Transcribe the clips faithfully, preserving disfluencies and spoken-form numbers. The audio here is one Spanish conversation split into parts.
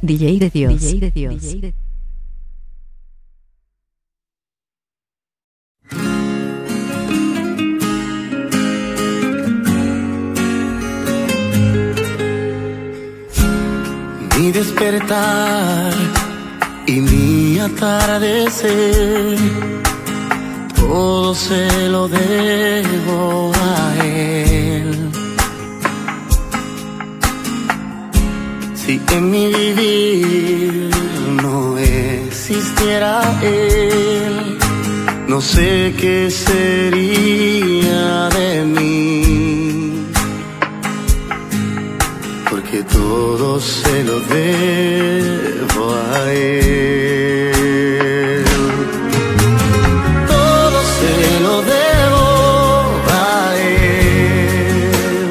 D J de Dios. D J de Dios. D J de... Mi despertar y mi atardecer, todo se lo debo a él. Si en mi vivir no existiera él, no sé qué sería de mí, porque todo se lo debo a él. Todo se lo debo a él.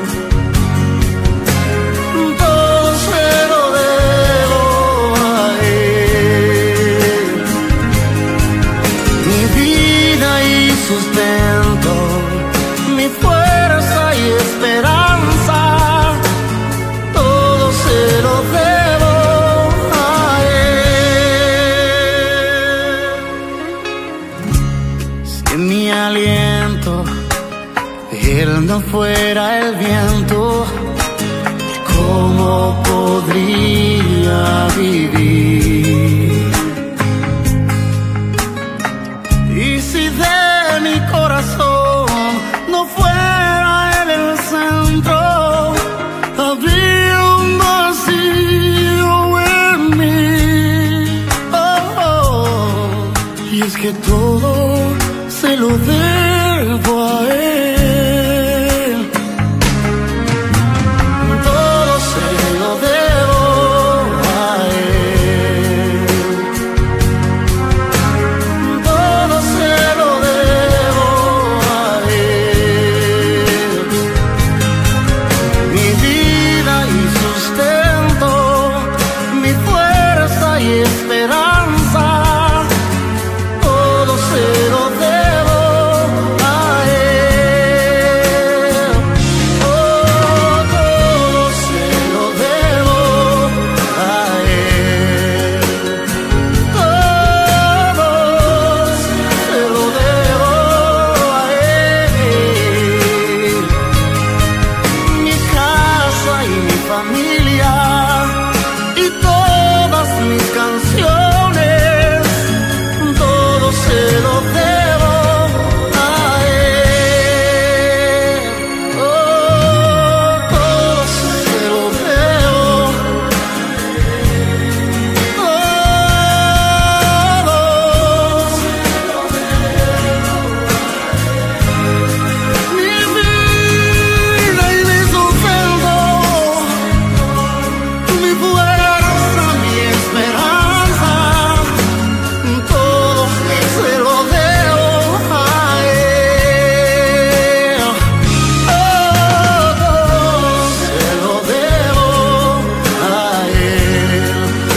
Todo se lo debo a él. Mi vida y sustento, mi fuerza y esperanza, se lo debo a él. Si en mi aliento él no fuera el viento, ¿cómo podría vivir? Y si de mi corazón no fuera él el centro, habría un vacío en mí. Oh, oh. Y es que todo se lo debo a él. Todo se lo debo a él. Todo se lo debo a él. Mi vida y sustento, mi fuerza y esperanza, todo se lo debo a él. Oh, todo se lo debo a él. Todo se lo debo a él. Mi casa y mi familia y todas mis canciones, todo se lo debo a él. Oh, todo se lo debo. Todo se lo debo. Mi vida y mi sustento, mi fuerza, mi esperanza, todo se lo debo a él. Oh, todo se lo debo a él.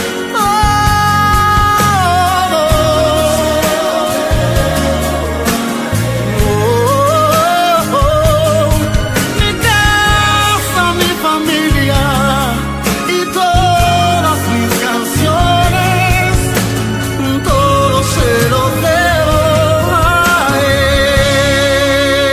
Oh, oh, mi casa, mi familia y todas mis canciones, todo se lo debo a él.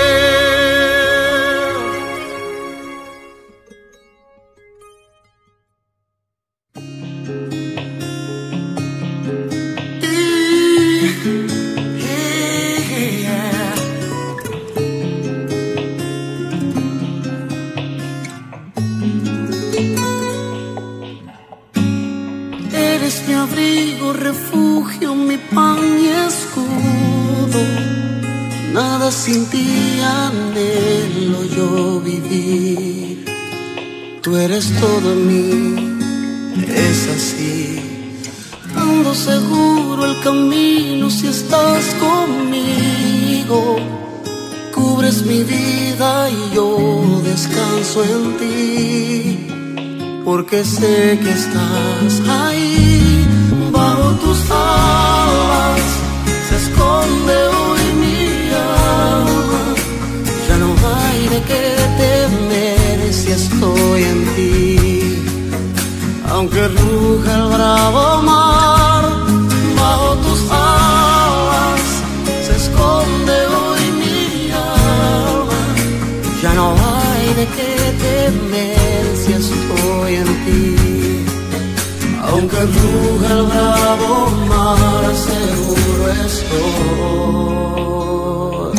Eres mi abrigo, refugio, mi pan y escudo. Nada sin ti anhelo yo vivir. Tú eres todo en mí, es así. Ando seguro el camino si estás conmigo. Cubres mi vida y yo descanso en ti, porque sé que estás ahí. Bajo tus alas se esconde hoy mi alma. Ya no hay de qué temer si estoy en ti. Aunque ruja el Ya no hay de qué temer si estoy en ti. Aunque ruja el bravo mar, seguro estoy.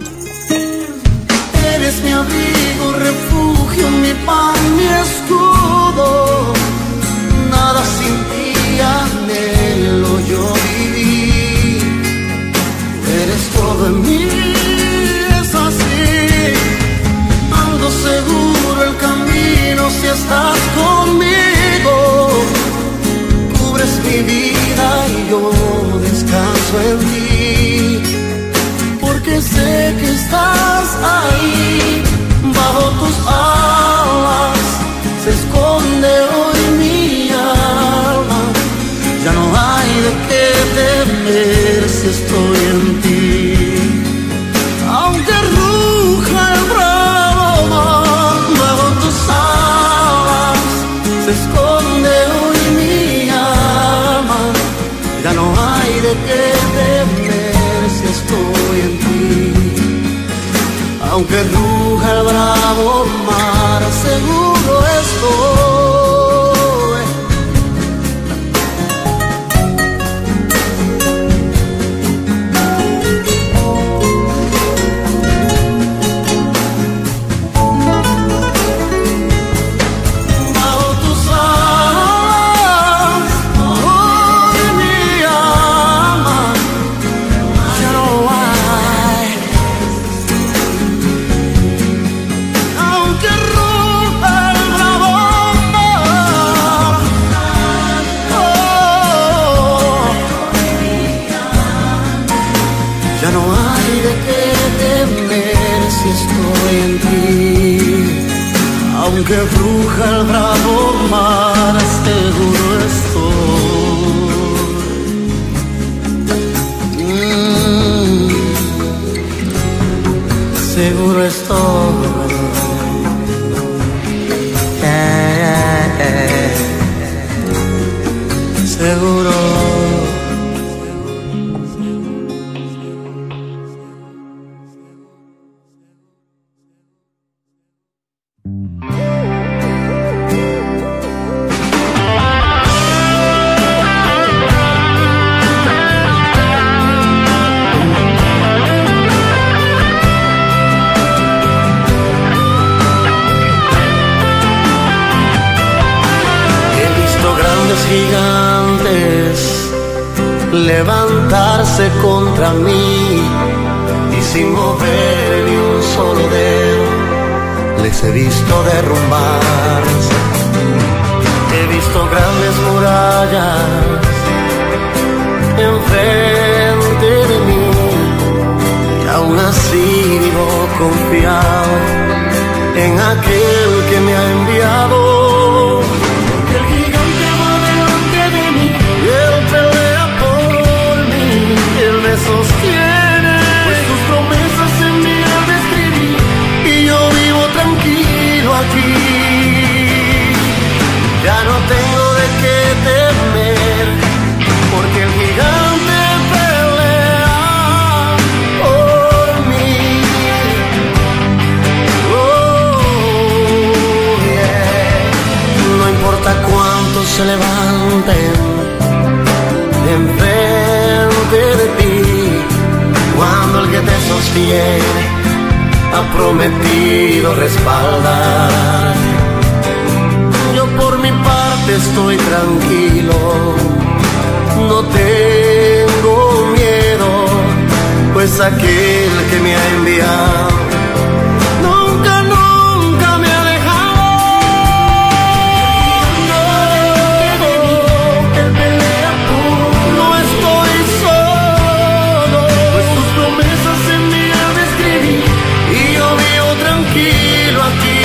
Eres mi abrigo, refugio, mi pan, mi escudo. Nada sin ti anhelo yo vivir. Eres todo en mí, es así. Ando seguro el camino si estás conmigo. Cubres mi vida y yo descanso en ti. Porque sé que estás ahí. Bajo tus alas se esconde hoy mi alma. Ya no hay de qué temer si estoy en ti. Aunque ruja el bravo mar, bajo tus alas se esconde hoy mi alma. Ya no hay de qué temer si estoy en ti. Aunque ruja el bravo mar, seguro estoy. Aunque bruja el bravo mar, seguro estoy. Mm, seguro estoy. Eh, eh, eh. Seguro. Gigantes levantarse contra mí y sin mover ni un solo dedo les he visto derrumbarse. He visto grandes murallas enfrente de mí y aún así vivo confiado en aquel que me ha enviado. Sostiene, pues tus promesas en mí han escribir y yo vivo tranquilo aquí. Ya no tengo de qué temer, porque el gigante pelea por mí. Oh, yeah. No importa cuántos se levanten enfrente de ti, cuando el que te sostiene ha prometido respaldar. Yo por mi parte estoy tranquilo, no tengo miedo, pues aquel que me ha enviado nunca, nunca me ha dejado. Él pelea por mí, no estoy solo, pues tus promesas en mí han escribir y yo vivo tranquilo aquí.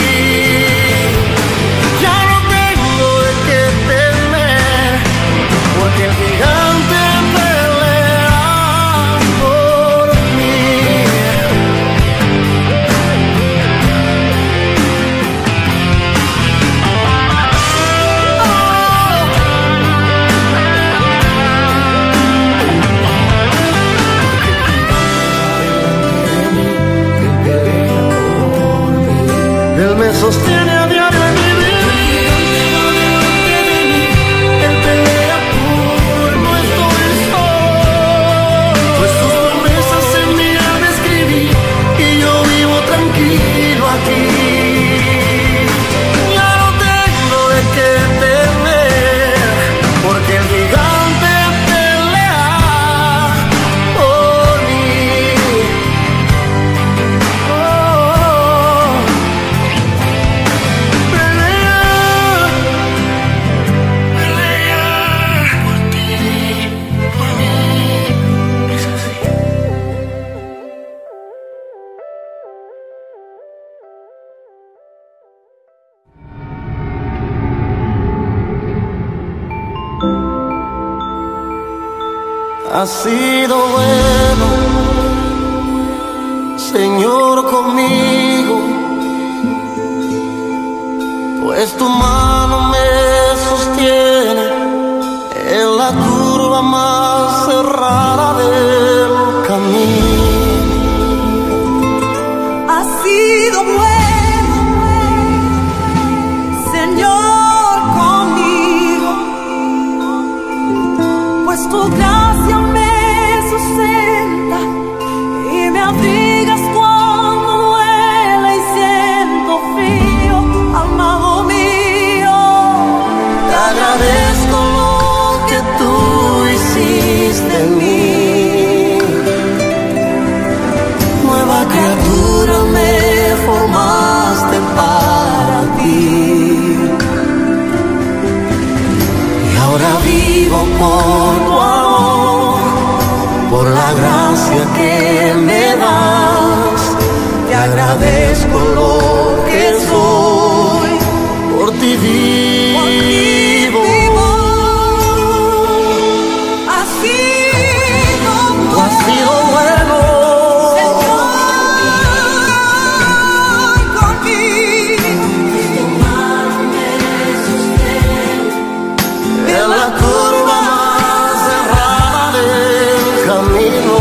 Ya no tengo de qué temer, porque el gigante pelea por mí. Has sido bueno, Señor, conmigo, pues tu mano me sostiene en la curva más cerrada del camino. Has sido bueno, Señor, conmigo, pues tu gracia me sustenta y me abrigas cuando duele y siento frío, amado mío. Te agradezco lo que tú hiciste en mí. Nueva criatura me formaste para ti. Y ahora vivo por tu amor, por la gracia que me das. Te agradezco lo que soy, por ti vivo. Has sido Tú has sido bueno, Señor, conmigo. en la curva más cerrada del camino.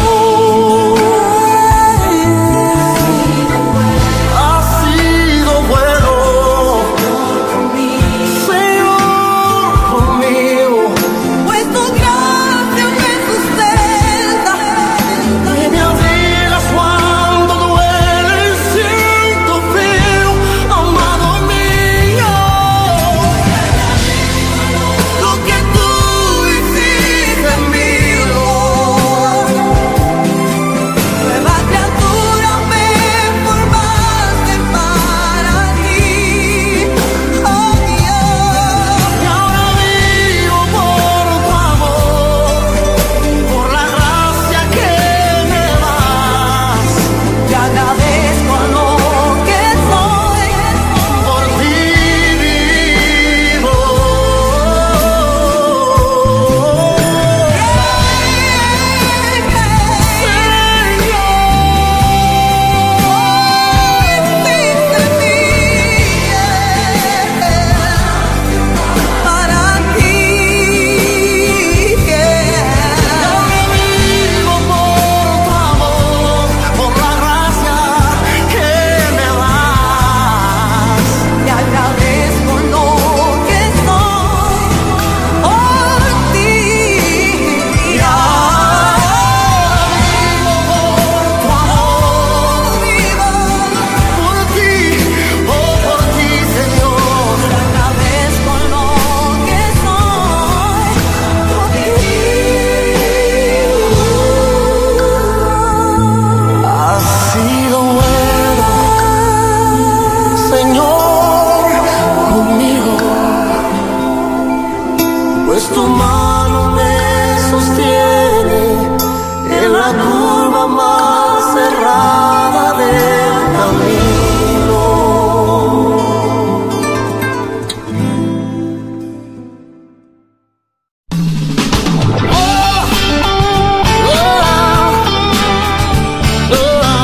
Has sido bueno, Señor, conmigo, Pues tu gracia me sustenta y me abrigas cuando duele y siento frío, amado mío. Lo que tú hiciste en mí, nueva criatura me formaste para ti, oh Dios. y ahora vivo por tu amor, por la gracia que me das. Te agradezco lo que soy, Por ti vivo. para ti. Ahora vivo por tu amor, por la gracia que me das. Te agradezco lo que soy por ti. Y ahora vivo por tu amor, Vivo, por ti, oh por ti, Señor. te agradezco lo que soy por ti. Has sido bueno, Señor, conmigo, pues tu mano me sostiene en la curva más cerrada del camino. Oh, oh, oh,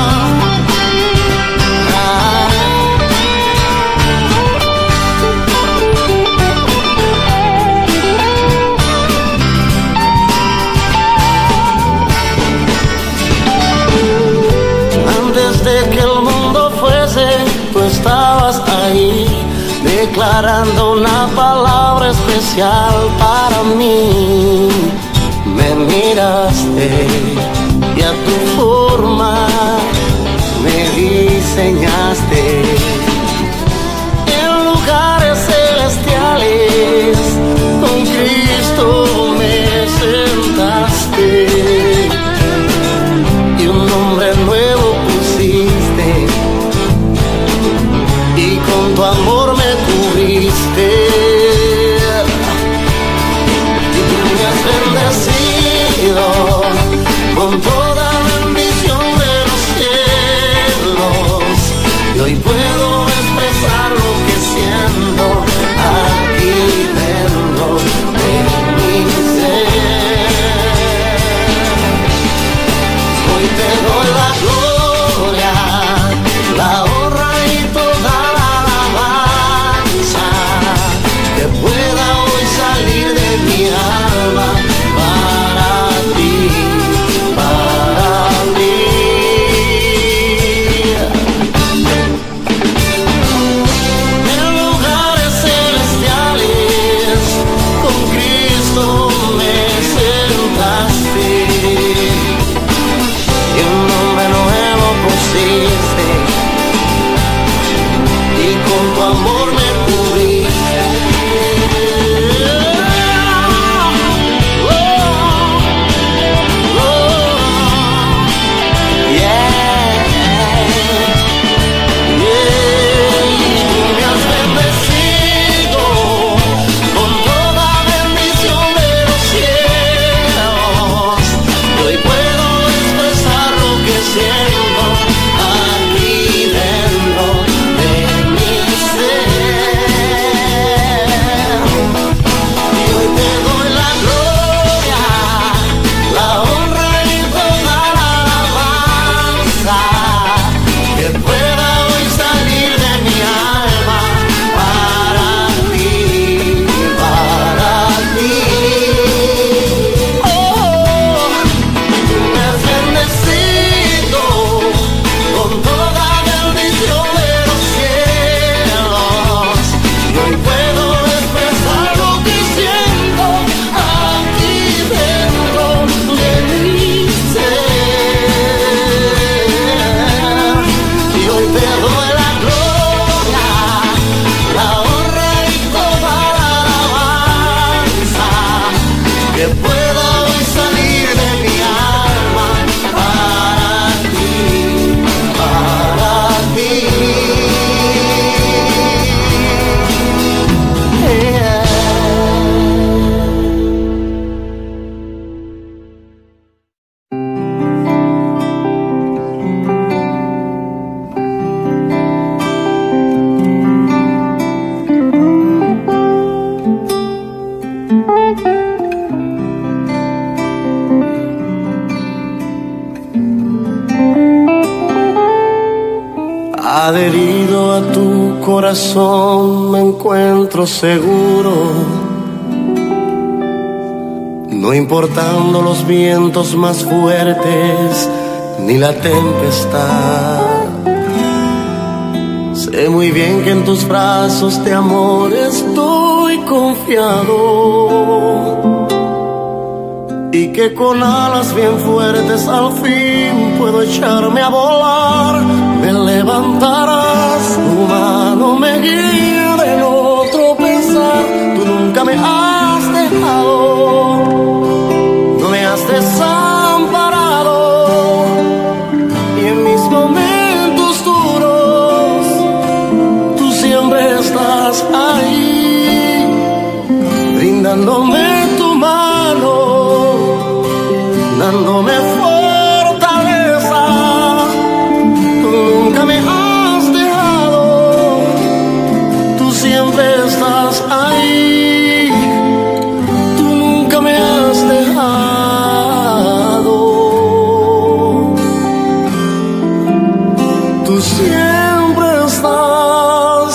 Antes de que el mundo fuese, tú estabas ahí, declarando una palabra especial para mí. Me miraste y a tu forma me diseñaste en lugares celestiales. Con Cristo me sentaste y un nombre nuevo pusiste, y con tu amor me cubriste. Y tú me has bendecido con toda bendición de los cielos, y hoy Adherido a tu corazón me encuentro seguro, no importando los vientos más fuertes ni la tempestad. Sé muy bien que en tus brazos de amor estoy confiado y que con alas bien fuertes al fin puedo echarme a volar. Me levantarás, tu mano me guía de no tropezar. Tú nunca me has dejado, no me has desamparado, y en mis momentos duros tú siempre estás ahí, brindándome tu mano, dándome fortaleza. Tú nunca me has dejado, tú siempre estás ahí, tú nunca me has dejado, tú siempre estás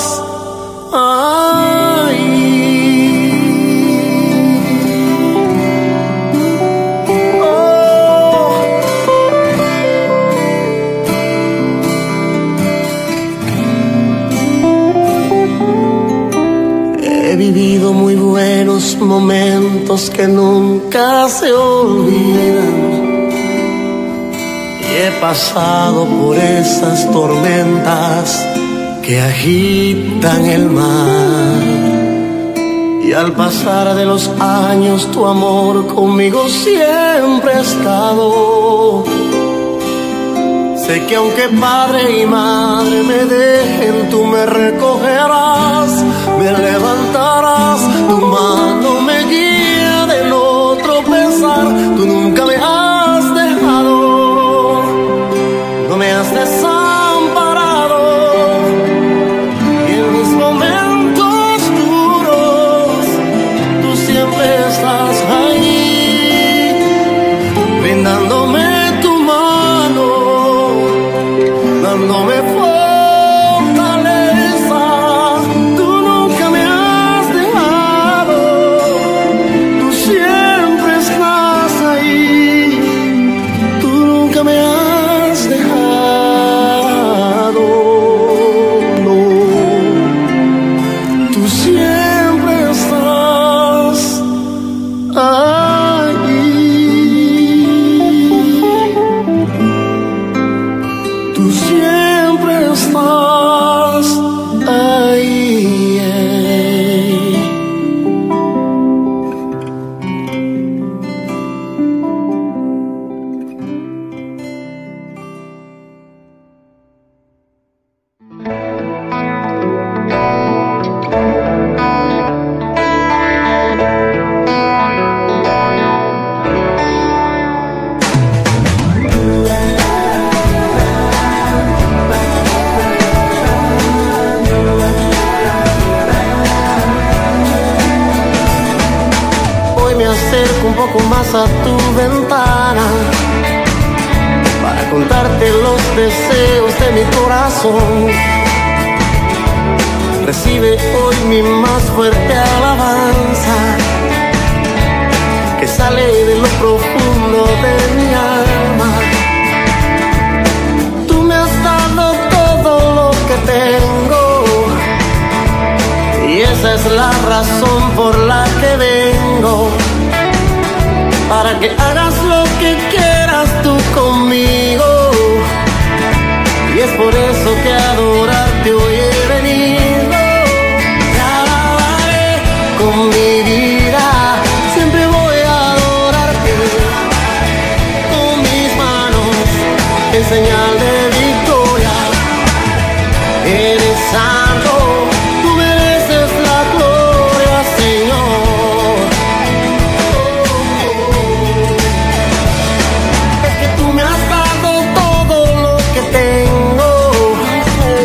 ahí. He vivido muy buenos momentos que nunca se olvidan, y he pasado por esas tormentas que agitan el mar. Y al pasar de los años tu amor conmigo siempre ha estado. Sé que aunque padre y madre me dejen, tú me recogerás, me levantarás, tu mano me guía de no tropezar. Tú nunca me has dejado, no me has desamparado, y en mis momentos duros tú siempre estás ahí, brindándome tu mano, dándome fortaleza. Tú nunca me has dejado, tú siempre estás ahí, tú nunca me has dejado, no, tú siempre estás ahí, tú siempre estás ahí. Hoy me acerco un poco más a tu ventana para contarte los deseos de mi corazón. Recibe hoy mi más fuerte alabanza, que sale de lo profundo de mi alma. Tú me has dado todo lo que tengo, y esa es la razón por la que vengo, para que hagas lo que quieras tú conmigo. Y es por eso que a adorarte hoy he venido. Te alabaré con mi vida, siempre voy a adorarte con mis manos en señal de victoria. Eres santo, tú mereces la gloria, Señor. Es que tú me has dado todo lo que tengo,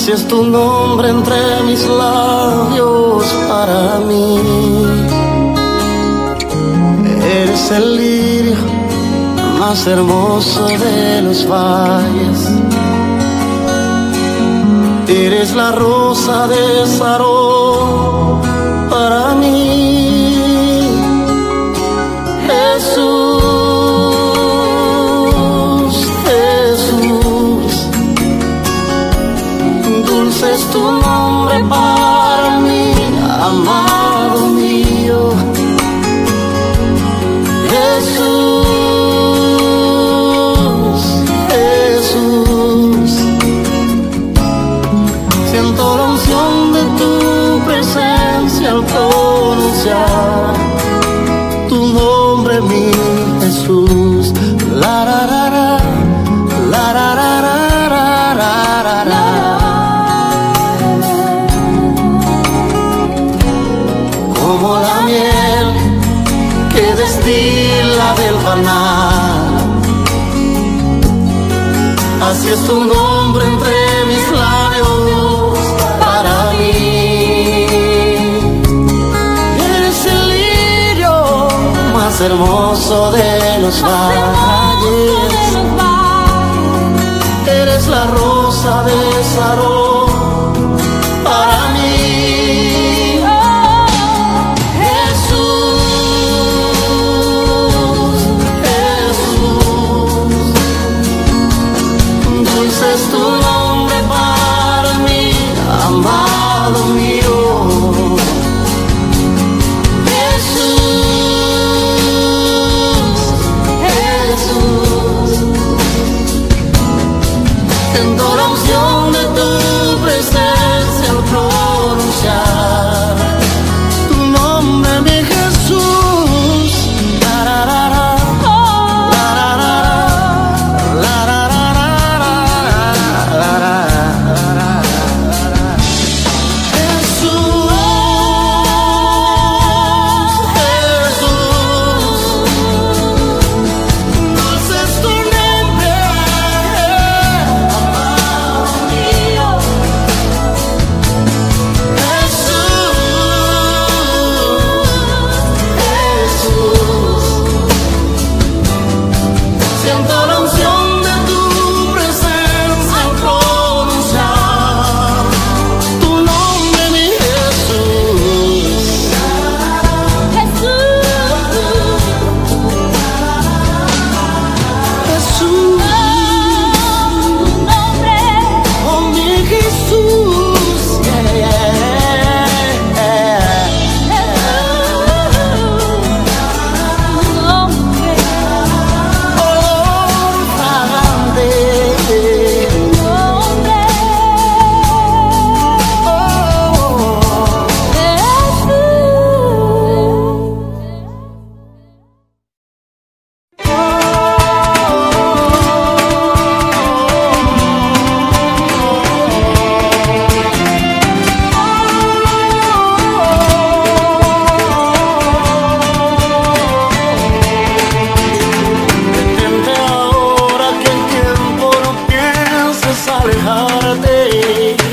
Así es tu nombre entre mis labios para mí. Eres el lirio más hermoso de los valles. Eres la rosa de Sarón para mí, Jesús, Jesús. Dulce es tu nombre para mí, amado mío, Jesús, Jesús. Siento la unción de tu presencia al pronunciar tu nombre, mi Jesús. La la la la, la la la la, la la la. Como la miel que destila del panal, así es tu nombre entre mis labios para mí. Eres el lirio más hermoso de los valles. Eres la rosa de Sarón para mí. Jesús, Jesús. Dulce es tu nombre para mí, amado mío, Jesús, Jesús. Siento la unción de tu presencia al pronunciar tu nombre, mi Jesús. La la la la, la la la la, la la la la, la la la. Jesús, Jesús. Dulce es tu nombre, amado mío, Jesús, Jesús. Siento la unción de tu presencia al pronunciar tu nombre, mi Jesús. Jesús, oh mi Jesús, yeah, yeah. Oh, fragante, detente ahora que el tiempo no pienses alejarte.